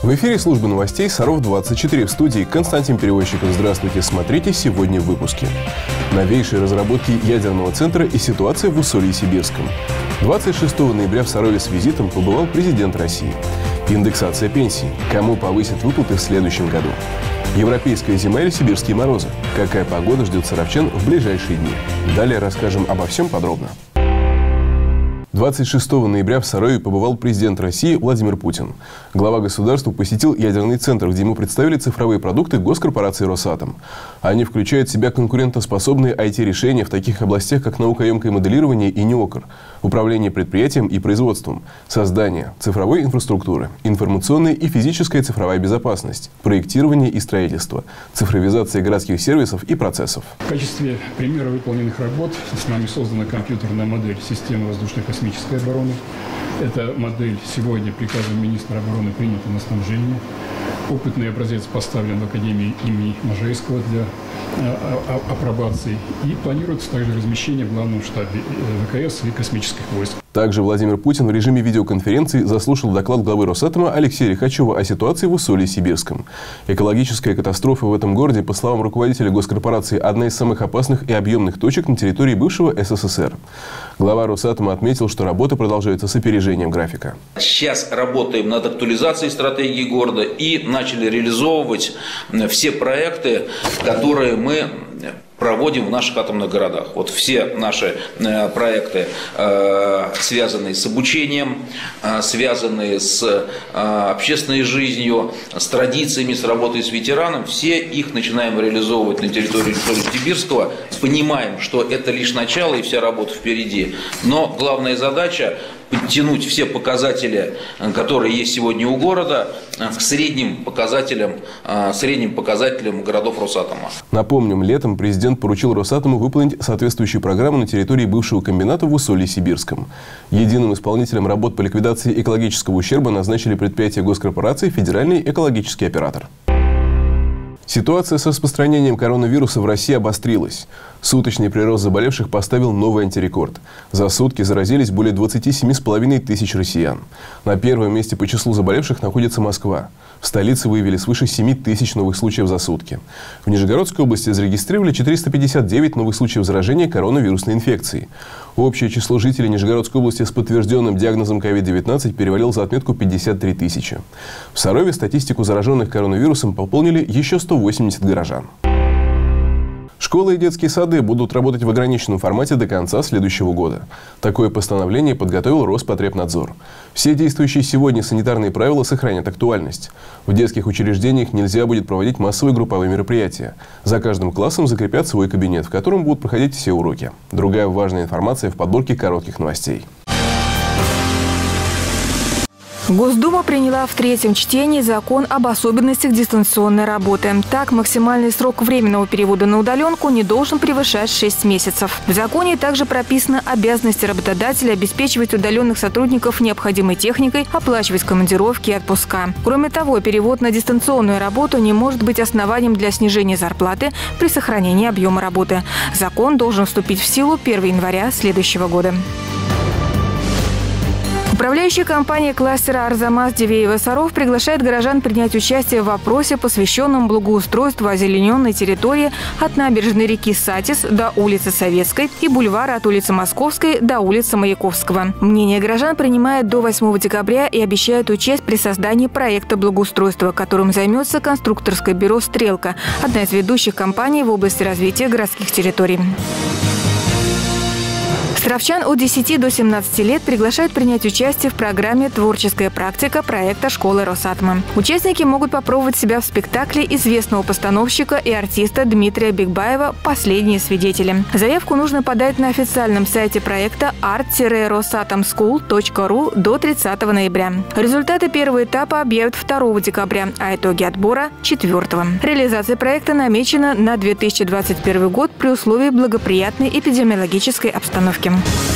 В эфире службы новостей Саров-24. В студии Константин Перевозчиков. Здравствуйте. Смотрите сегодня в выпуске. Новейшие разработки ядерного центра и ситуация в Усолье-Сибирском. 26 ноября в Сарове с визитом побывал президент России. Индексация пенсий. Кому повысят выплаты в следующем году. Европейская зима или сибирские морозы. Какая погода ждет саровчан в ближайшие дни. Далее расскажем обо всем подробно. 26 ноября в Сарове побывал президент России Владимир Путин. Глава государства посетил ядерный центр, где ему представили цифровые продукты госкорпорации «Росатом». Они включают в себя конкурентоспособные IT-решения в таких областях, как наукоемкое моделирование и НИОКР, управление предприятием и производством, создание цифровой инфраструктуры, информационная и физическая цифровая безопасность, проектирование и строительство, цифровизация городских сервисов и процессов. В качестве примера выполненных работ с нами создана компьютерная модель системы воздушно-космической обороны. Эта модель сегодня приказом министра обороны принята на снабжение. Опытный образец поставлен в Академии имени Можайского для апробации. И планируется также размещение в главном штабе ВКС и космических войск. Также Владимир Путин в режиме видеоконференции заслушал доклад главы Росатома Алексея Лихачева о ситуации в Усолье-Сибирском. Экологическая катастрофа в этом городе, по словам руководителя госкорпорации, одна из самых опасных и объемных точек на территории бывшего СССР. Глава Росатома отметил, что работа продолжается с опережением графика. Сейчас работаем над актуализацией стратегии города и начали реализовывать все проекты, которые мы проводим в наших атомных городах. Вот все наши проекты, связанные с обучением, связанные с общественной жизнью, с традициями, с работой с ветераном, все их начинаем реализовывать на территории Усолья-Сибирского. Понимаем, что это лишь начало и вся работа впереди. Но главная задача – подтянуть все показатели, которые есть сегодня у города, к средним показателям городов Росатома. Напомним, летом президент поручил Росатому выполнить соответствующую программу на территории бывшего комбината в Усолье-Сибирском. Единым исполнителем работ по ликвидации экологического ущерба назначили предприятие госкорпорации «Федеральный экологический оператор». Ситуация с распространением коронавируса в России обострилась. Суточный прирост заболевших поставил новый антирекорд. За сутки заразились более 27,5 тысяч россиян. На первом месте по числу заболевших находится Москва. В столице выявили свыше 7 тысяч новых случаев за сутки. В Нижегородской области зарегистрировали 459 новых случаев заражения коронавирусной инфекцией. Общее число жителей Нижегородской области с подтвержденным диагнозом COVID-19 перевалило за отметку 53 тысячи. В Сарове статистику зараженных коронавирусом пополнили еще 180 горожан. Школы и детские сады будут работать в ограниченном формате до конца следующего года. Такое постановление подготовил Роспотребнадзор. Все действующие сегодня санитарные правила сохранят актуальность. В детских учреждениях нельзя будет проводить массовые групповые мероприятия. За каждым классом закрепят свой кабинет, в котором будут проходить все уроки. Другая важная информация в подборке коротких новостей. Госдума приняла в третьем чтении закон об особенностях дистанционной работы. Так, максимальный срок временного перевода на удаленку не должен превышать 6 месяцев. В законе также прописана обязанность работодателя обеспечивать удаленных сотрудников необходимой техникой, оплачивать командировки и отпуска. Кроме того, перевод на дистанционную работу не может быть основанием для снижения зарплаты при сохранении объема работы. Закон должен вступить в силу 1 января следующего года. Управляющая компания кластера «Арзамас» Дивеево-Саров приглашает горожан принять участие в вопросе, посвященном благоустройству озелененной территории от набережной реки Сатис до улицы Советской и бульвара от улицы Московской до улицы Маяковского. Мнение горожан принимают до 8 декабря и обещают учесть при создании проекта благоустройства, которым займется конструкторское бюро «Стрелка», одна из ведущих компаний в области развития городских территорий. Саровчан от 10 до 17 лет приглашают принять участие в программе «Творческая практика» проекта школы Росатома. Участники могут попробовать себя в спектакле известного постановщика и артиста Дмитрия Бигбаева «Последние свидетели». Заявку нужно подать на официальном сайте проекта art-rosatomschool.ru до 30 ноября. Результаты первого этапа объявят 2 декабря, а итоги отбора – 4. Реализация проекта намечена на 2021 год при условии благоприятной эпидемиологической обстановки.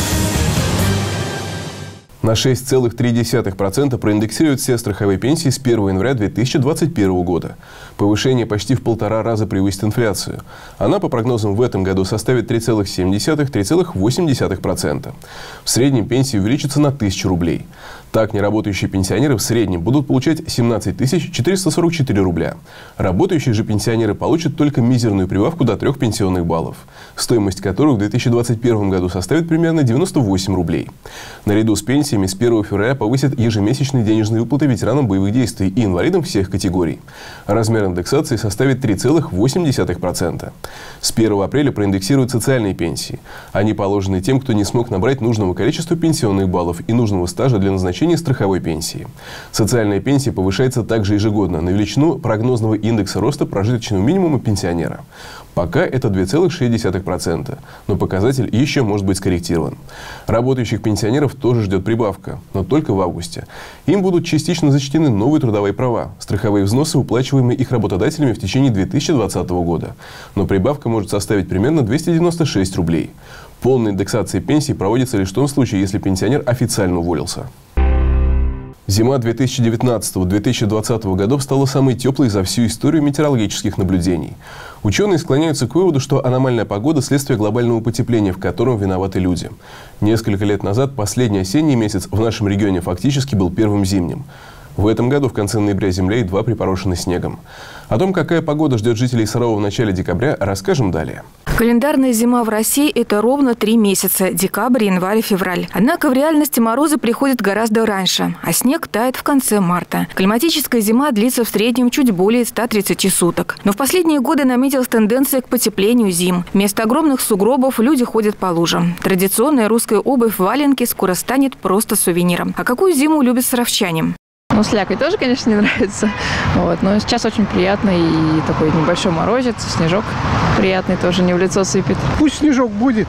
На 6,3% проиндексируют все страховые пенсии с 1 января 2021 года. Повышение почти в 1,5 раза превысит инфляцию. Она, по прогнозам, в этом году составит 3,7–3,8%. В среднем пенсии увеличатся на 1000 рублей. Так, неработающие пенсионеры в среднем будут получать 17 444 рубля. Работающие же пенсионеры получат только мизерную прибавку до 3 пенсионных баллов, стоимость которых в 2021 году составит примерно 98 рублей. Наряду с пенсиями с 1 февраля повысят ежемесячные денежные выплаты ветеранам боевых действий и инвалидам всех категорий. Размер индексации составит 3,8%. С 1 апреля проиндексируют социальные пенсии. Они положены тем, кто не смог набрать нужного количества пенсионных баллов и нужного стажа для назначения страховой пенсии. Социальная пенсия повышается также ежегодно на величину прогнозного индекса роста прожиточного минимума пенсионера. Пока это 2,6%, но показатель еще может быть скорректирован. Работающих пенсионеров тоже ждет прибавка, но только в августе. Им будут частично зачтены новые трудовые права, страховые взносы, уплачиваемые их работодателями в течение 2020 года. Но прибавка может составить примерно 296 рублей. Полная индексация пенсии проводится лишь в том случае, если пенсионер официально уволился. Зима 2019-2020 годов стала самой теплой за всю историю метеорологических наблюдений. Ученые склоняются к выводу, что аномальная погода – следствие глобального потепления, в котором виноваты люди. Несколько лет назад последний осенний месяц в нашем регионе фактически был первым зимним. В этом году в конце ноября земля едва припорошена снегом. О том, какая погода ждет жителей Сарова в начале декабря, расскажем далее. Календарная зима в России – это ровно 3 месяца – декабрь, январь и февраль. Однако в реальности морозы приходят гораздо раньше, а снег тает в конце марта. Климатическая зима длится в среднем чуть более 130 суток. Но в последние годы наметилась тенденция к потеплению зим. Вместо огромных сугробов люди ходят по лужам. Традиционная русская обувь валенки скоро станет просто сувениром. А какую зиму любят саровчане? Ну, слякоть тоже, конечно, не нравится. Но сейчас очень приятно. И такой небольшой морозец, снежок приятный тоже, не в лицо сыпет. Пусть снежок будет,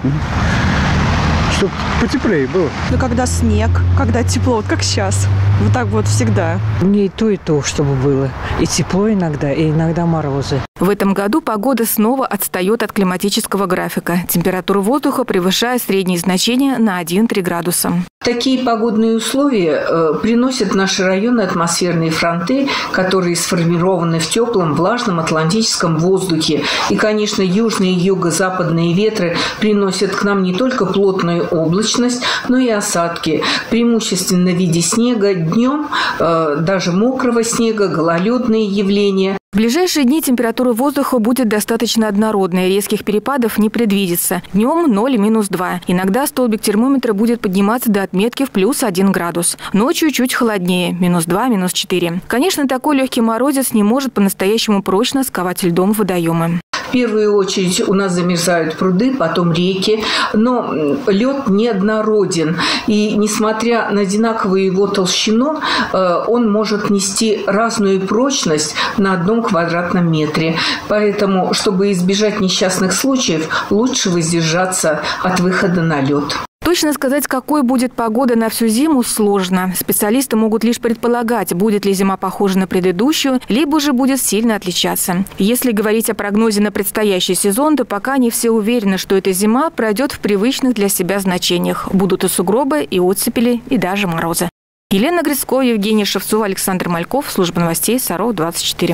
чтобы потеплее было. Ну, когда снег, когда тепло, вот как сейчас. Вот так вот всегда. Мне и то, чтобы было. И тепло иногда, и иногда морозы. В этом году погода снова отстает от климатического графика. Температура воздуха превышает средние значения на 1-3 градуса. Такие погодные условия приносят в наши районы атмосферные фронты, которые сформированы в теплом, влажном атлантическом воздухе. И, конечно, южные и юго-западные ветры приносят к нам не только плотную облачность, но и осадки, преимущественно в виде снега, днем даже мокрого снега, гололедные явления. В ближайшие дни температура воздуха будет достаточно однородной, резких перепадов не предвидится. Днем 0–2. Иногда столбик термометра будет подниматься до отметки в +1 градус. Ночью чуть холоднее – -2, -4. Конечно, такой легкий морозец не может по-настоящему прочно сковать льдом водоемы. В первую очередь у нас замерзают пруды, потом реки, но лед неоднороден. И несмотря на одинаковую его толщину, он может нести разную прочность на 1 квадратном метре. Поэтому, чтобы избежать несчастных случаев, лучше воздержаться от выхода на лед. Точно сказать, какой будет погода на всю зиму, сложно. Специалисты могут лишь предполагать, будет ли зима похожа на предыдущую, либо же будет сильно отличаться. Если говорить о прогнозе на предстоящий сезон, то пока не все уверены, что эта зима пройдет в привычных для себя значениях. Будут и сугробы, и оттепели, и даже морозы. Елена Грицкова, Евгения Шевцова, Александр Мальков. Служба новостей Саров 24.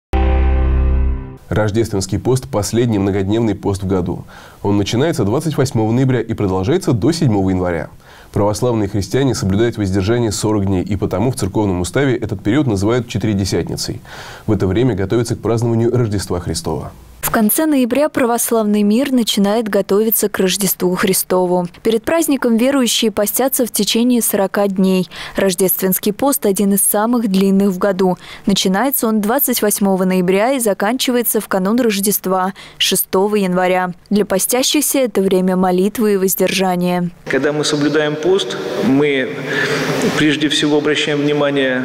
Рождественский пост – последний многодневный пост в году. Он начинается 28 ноября и продолжается до 7 января. Православные христиане соблюдают воздержание 40 дней, и потому в церковном уставе этот период называют Четыредесятницей. В это время готовятся к празднованию Рождества Христова. В конце ноября православный мир начинает готовиться к Рождеству Христову. Перед праздником верующие постятся в течение 40 дней. Рождественский пост – один из самых длинных в году. Начинается он 28 ноября и заканчивается в канун Рождества, 6 января. Для постящихся это время молитвы и воздержания. Когда мы соблюдаем пост, мы прежде всего обращаем внимание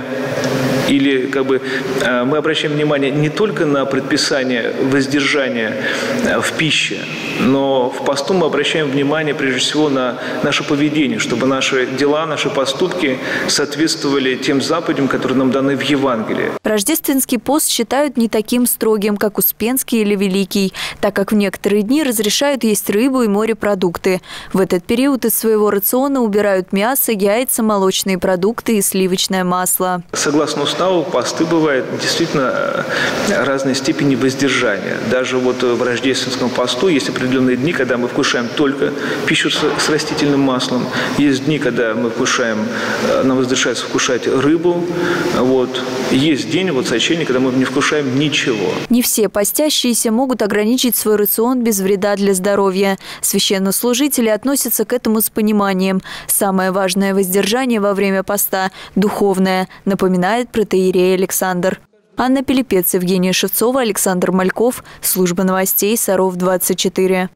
мы обращаем внимание не только на предписание воздержания в пище, но в посту мы обращаем внимание прежде всего на наше поведение, чтобы наши дела, наши поступки соответствовали тем заповедям, которые нам даны в Евангелии. Рождественский пост считают не таким строгим, как Успенский или Великий, так как в некоторые дни разрешают есть рыбу и морепродукты. В этот период из своего рациона убирают мясо, яйца, молочные продукты и сливочное масло. Согласно уставу, посты бывают действительно разной степени воздержания. даже вот в рождественском посту есть определенные дни, когда мы вкушаем только пищу с растительным маслом. Есть дни, когда мы вкушаем, нам разрешается вкушать рыбу. Вот. Есть день вот сочельник, когда мы не вкушаем ничего. Не все постящиеся могут ограничить свой рацион без вреда для здоровья. Священнослужители относятся к этому с пониманием. Самое важное воздержание во время поста – духовное, напоминает протоиерей Александр. Анна Пилипец, Евгения Шевцова, Александр Мальков. Служба новостей Саров-24.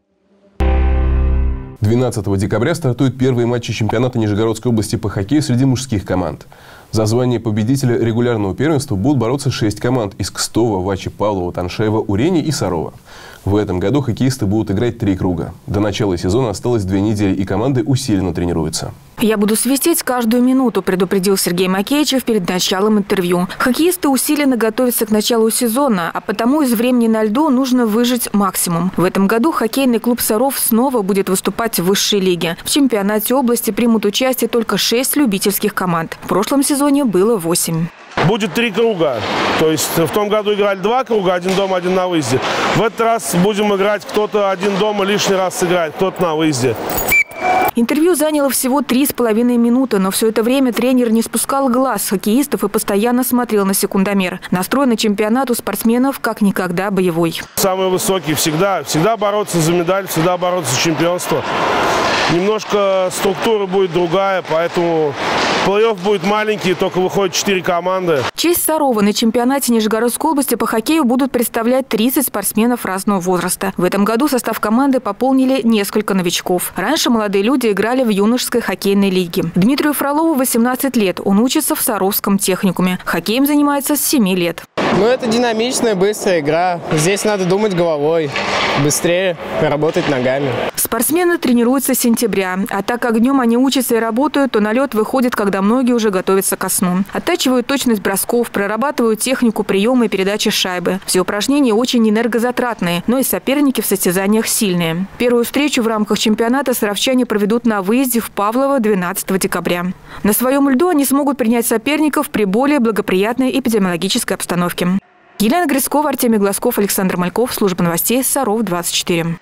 12 декабря стартуют первые матчи чемпионата Нижегородской области по хоккею среди мужских команд. За звание победителя регулярного первенства будут бороться 6 команд из Кстова, Вачи, Павлова, Таншеева, Урени и Сарова. В этом году хоккеисты будут играть 3 круга. До начала сезона осталось 2 недели, и команды усиленно тренируются. «Я буду свистеть каждую минуту», – предупредил Сергей Макеичев перед началом интервью. Хоккеисты усиленно готовятся к началу сезона, а потому из времени на льду нужно выжать максимум. В этом году хоккейный клуб «Саров» снова будет выступать в высшей лиге. В чемпионате области примут участие только 6 любительских команд. В прошлом сезоне было 8. Будет 3 круга. То есть в том году играли 2 круга, 1 дома, 1 на выезде. В этот раз будем играть, кто-то 1 дома лишний раз сыграет, кто-то на выезде. Интервью заняло всего 3,5 минуты, но все это время тренер не спускал глаз с хоккеистов и постоянно смотрел на секундомер. Настрой на чемпионат у спортсменов как никогда боевой. Самый высокий всегда бороться за медаль, всегда бороться за чемпионство. Немножко структура будет другая, поэтому плей-офф будет маленький, только выходят 4 команды. Честь Сарова на чемпионате Нижегородской области по хоккею будут представлять 30 спортсменов разного возраста. В этом году состав команды пополнили несколько новичков. Раньше молодые люди играли в юношеской хоккейной лиге. Дмитрию Фролову 18 лет. Он учится в Саровском техникуме. Хоккеем занимается с 7 лет. Это динамичная, быстрая игра. Здесь надо думать головой, быстрее работать ногами. Спортсмены тренируются с сентября. А так как днем они учатся и работают, то на лед выходят, когда многие уже готовятся ко сну. Оттачивают точность бросков, прорабатывают технику приема и передачи шайбы. Все упражнения очень энергозатратные, но и соперники в состязаниях сильные. Первую встречу в рамках чемпионата саровчане проведут на выезде в Павлово 12 декабря. На своем льду они смогут принять соперников при более благоприятной эпидемиологической обстановке. Елена Грицкова, Артемий Глазков, Александр Мальков. Служба новостей Саров-24.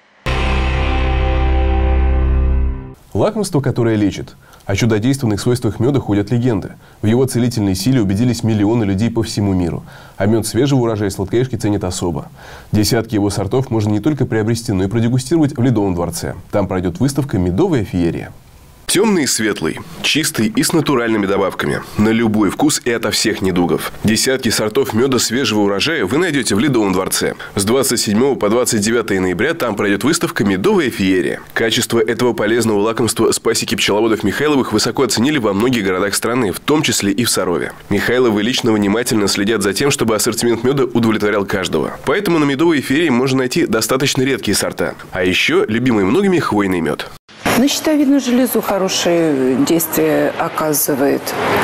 Лакомство, которое лечит. О чудодейственных свойствах меда ходят легенды. В его целительной силе убедились миллионы людей по всему миру. А мед свежего урожая сладкоежки ценят особо. Десятки его сортов можно не только приобрести, но и продегустировать в Ледовом дворце. Там пройдет выставка «Медовая феерия». Темный и светлый, чистый и с натуральными добавками. На любой вкус и ото всех недугов. Десятки сортов меда свежего урожая вы найдете в Ледовом дворце. С 27 по 29 ноября там пройдет выставка «Медовая феерия». Качество этого полезного лакомства с пасеки пчеловодов Михайловых высоко оценили во многих городах страны, в том числе и в Сарове. Михайловы лично внимательно следят за тем, чтобы ассортимент меда удовлетворял каждого. Поэтому на «Медовой феерии» можно найти достаточно редкие сорта. А еще любимый многими хвойный мед. На щитовидную железу хорошее действие оказывает.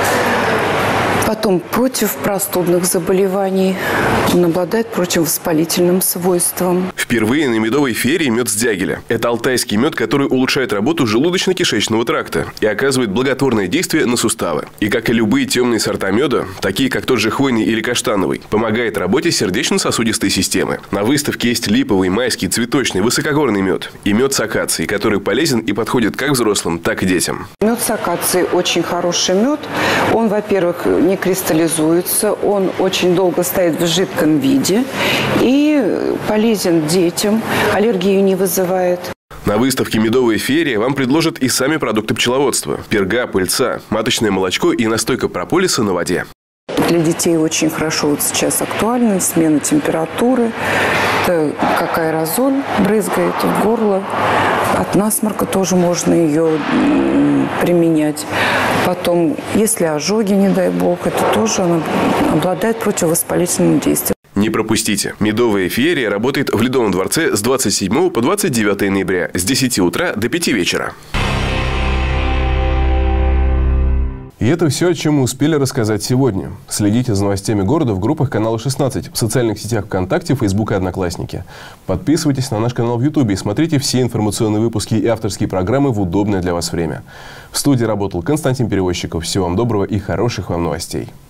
Потом против простудных заболеваний. Он обладает противовоспалительным свойством. Впервые на «Медовой феерии» мед с Дягиля. Это алтайский мед, который улучшает работу желудочно-кишечного тракта и оказывает благотворное действие на суставы. И как и любые темные сорта меда, такие как тот же хвойный или каштановый, помогает работе сердечно-сосудистой системы. На выставке есть липовый, майский, цветочный, высокогорный мед. И мед с акацией, который полезен и подходит как взрослым, так и детям. Мед с акацией очень хороший мед. Он, во-первых, не кристаллизуется, он очень долго стоит в жидком виде и полезен детям, аллергию не вызывает. На выставке «Медовая феерия» вам предложат и сами продукты пчеловодства – перга, пыльца, маточное молочко и настойка прополиса на воде. Для детей очень хорошо вот сейчас актуальна смена температуры, это как аэрозоль брызгает в горло. От насморка тоже можно ее применять. Потом, если ожоги, не дай бог, это тоже она обладает противовоспалительным действием. Не пропустите. «Медовая феерия» работает в Ледовом дворце с 27 по 29 ноября с 10 утра до 5 вечера. И это все, о чем мы успели рассказать сегодня. Следите за новостями города в группах канала 16, в социальных сетях ВКонтакте, Фейсбук и Одноклассники. Подписывайтесь на наш канал в Ютубе и смотрите все информационные выпуски и авторские программы в удобное для вас время. В студии работал Константин Перевозчиков. Всего вам доброго и хороших вам новостей.